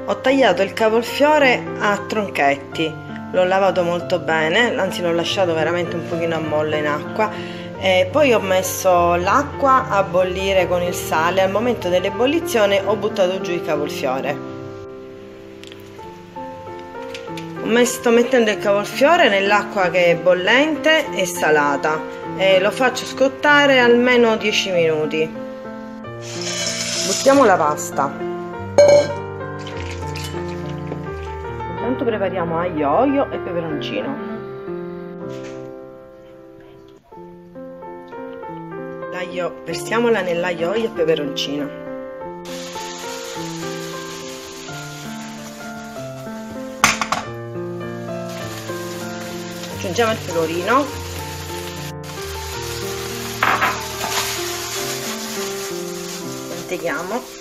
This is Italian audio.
Ho tagliato il cavolfiore a tronchetti, l'ho lavato molto bene, anzi l'ho lasciato veramente un pochino a molle in acqua, e poi ho messo l'acqua a bollire con il sale. Al momento dell'ebollizione ho buttato giù il cavolfiore. Sto mettendo il cavolfiore nell'acqua che è bollente e salata e lo faccio scottare almeno 10 minuti. Buttiamo la pasta. Intanto prepariamo aglio, olio e peperoncino. Versiamola nell'aglio, olio e peperoncino. Aggiungiamo il pecorino, manteghiamo.